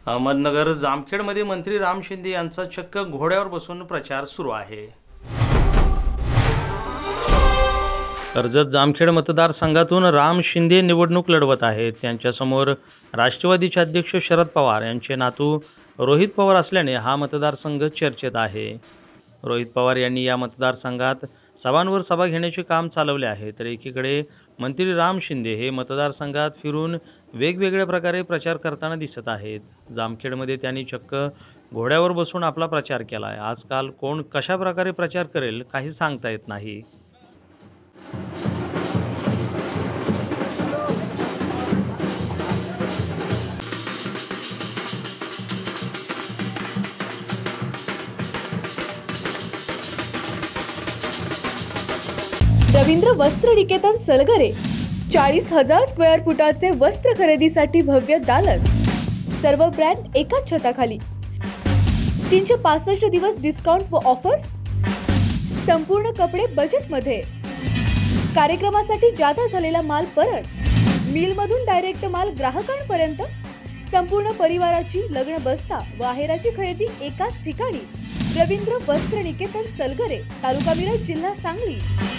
अहमदनगर जामखेडमध्ये मंत्री राम शिंदे यांचा चक्क घोड्यावर बसून प्रचार सुरू आहे। कर्जत जामखेड मतदारसंघातून राम शिंदे निवडणूक लढवत आहेत। त्यांच्यासमोर राष्ट्रवादीचे अध्यक्ष शरद पवार यांचे नातू रोहित पवार असल्याने हा मतदारसंघ चर्चेत आहे। रोहित पवार यांनी या मतदारसंघात सभांवर सभा घेण्याचे काम चालवले आहे, तर एकीकडे मंत्री राम शिंदे हे मतदारसंघात फिरून वेगवेगळ्या प्रकारे प्रचार करताना दिसत आहेत। जामखेडमध्ये त्यांनी चक्क घोड्यावर बसून आपला प्रचार केला आहे। आजकाल कोण कशा प्रकारे प्रचार करेल काही सांगता येत नाही। रवींद्र वस्त्र निकेतन सलगरे 40,000 स्क्वेअर फुटाचे वस्त्र खरेदीसाठी भव्य दालन, सर्व ब्रँड एकाच छताखाली, 365 दिवस डिस्काउंट व ऑफर्स, संपूर्ण कपडे बजेट मध्ये, कार्यक्रमासाठी जादा झालेला माल परत, मिल मधून डायरेक्ट माल ग्राहकांपर्यंत, संपूर्ण परिवाराची लग्न बस्ता व आहेराची खरेदी एकाच ठिकाणी। रवींद्र वस्त्र निकेतन सलगरे, तालुका मिरज, जिल्हा सांगली।